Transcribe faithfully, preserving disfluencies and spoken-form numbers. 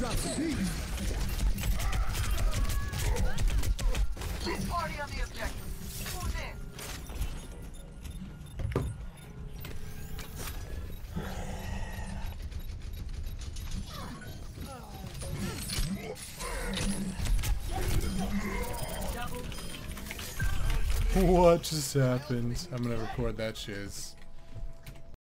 Party on the objective. Who's in? What just happened? I'm gonna record that shiz.